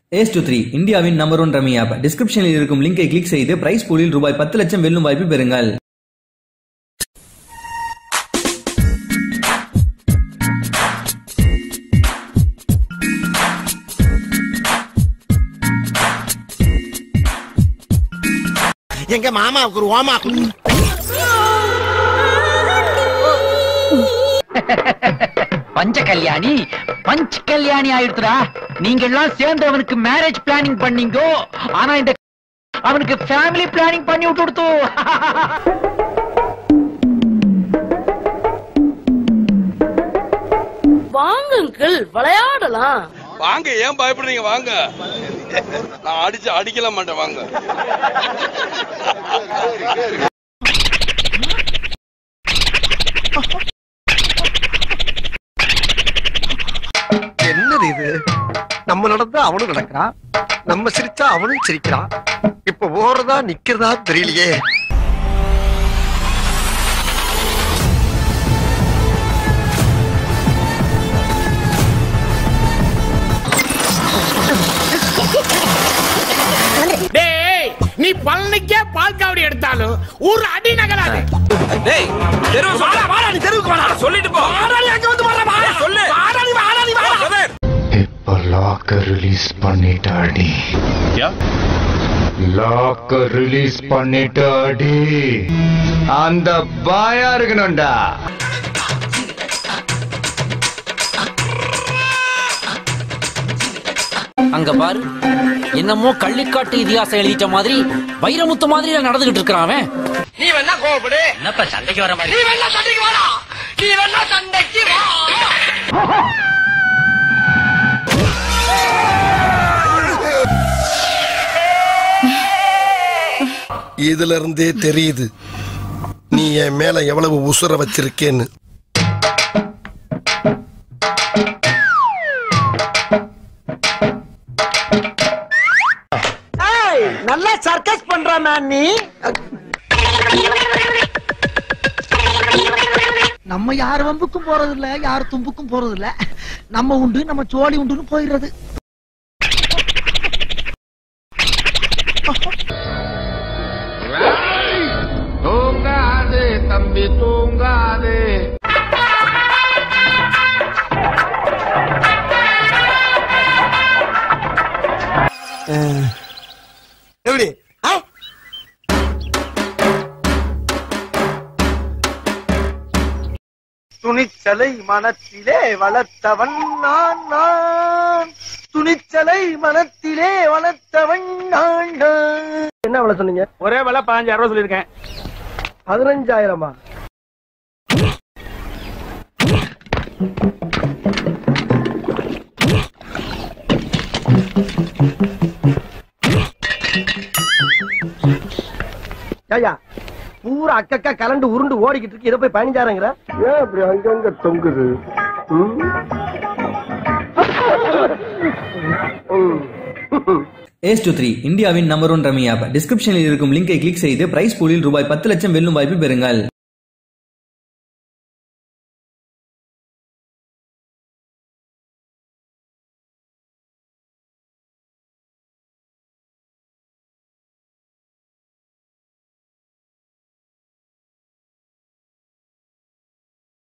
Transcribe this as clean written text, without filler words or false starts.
Ace23 இந்தியாவின் number 1 rummy app. டிஸ்கிரிப்ஷனில் இருக்கும் லிங்கை கிளிக் செய்து பிரைஸ் பூலில் ரூபாய் 10 லட்சம் வெல்லும் வாய்ப்பு பெறுங்கள். எங்க மாமாவுக்கு ஒரு ஓமா பஞ்ச கல்யாணி பஞ்ச் கல்யாணி ஆயிடுத்துடா. நீங்க எல்லாம் சேர்ந்து அவனுக்கு மேரேஜ் பிளானிங் பண்ணீங்க. ஆனா இந்த அவனுக்கு ஃபேமிலி பிளானிங் பண்ணி விட்டு வாங்க அங்கிள் விளையாடலாம். வாங்க, ஏன் பயப்படுறீங்க? வாங்க, நான் அடிக்கல மாட்டேன். வாங்க. என்னது இது? நம்ம நடந்தா அவனும் நடக்கிறான், நம்ம சிரிச்சா அவனும் சிரிக்கிறான். இப்ப ஓடுறதா நிக்கிறதா தெரியலையே. நீ பழனிக்கே பால் காவடி எடுத்தாலும் ஒரு அடி நகராது. டேய், தெருவுக்கு வாடா, வாடா, நீ தெருவுக்கு வாடா. சொல்லிட்டு போ. வாடா, நீ அங்க வந்து வாடா, வாடா. சொல்லு. வாடா, நீ வாடா, நீ வாடா. இப்ப லாக்கர் ரிலீஸ் பண்ணிட்டாடி. லாக்கர் ரிலீஸ் பண்ணிட்டாடி. அந்த பாயா இருக்கணும்டா. அங்க பாரு, என்னமோ கள்ளிக்காட்டு இதிகாசம் எழுதிட்ட மாதிரி வைரமுத்து மாதிரி நடந்துகிட்டு இருக்கிறான் அவன். நீ வேணா கோபப்படு. என்னப்பா சண்டைக்கு வர மாதிரி? நீ வேணா சண்டைக்கு வாடா. நீ வேணா சண்டைக்கு வா. இதுல இருந்தே தெரியுது நீ என் மேல எவ்வளவு உசுர வச்சிருக்கேன்னு. நல்லா சர்க்கஸ் பண்ற மேன் நீ. நம்ம யார் வம்புக்கும் போறது இல்ல, யார் தும்புக்கும் போறது இல்ல. நம்ம உண்டு, நம்ம சோழி உண்டுன்னு போயிடுறது. தூங்காது தம்பி தூங்காது. எப்படி துணிச்சலை மனத்திலே வளர்த்தவன் நான். துணிச்சலை மனத்திலே வளர்த்தவன் நான். என்ன விலை சொன்னீங்க? ஒரே விலை 15,000 ரூபாய் சொல்லிருக்கேன். 15,000? ஐயா, பூரா அக்கா கலண்டு உருண்டு ஓடிக்கிட்டு இருக்கு. இதை போய் 15,000ங்கிற? ஏன் அப்படி அங்கங்க தொங்குது? Ace23 இந்தியாவின் நம்பர் 1 ரம்மி ஆப். டிஸ்கிரிப்ஷனில் இருக்கும் லிங்கை கிளிக் செய்து பிரைஸ் பூலில் ரூபாய் 10 லட்சம் வெல்லும் வாய்ப்பு பெறுங்கள்.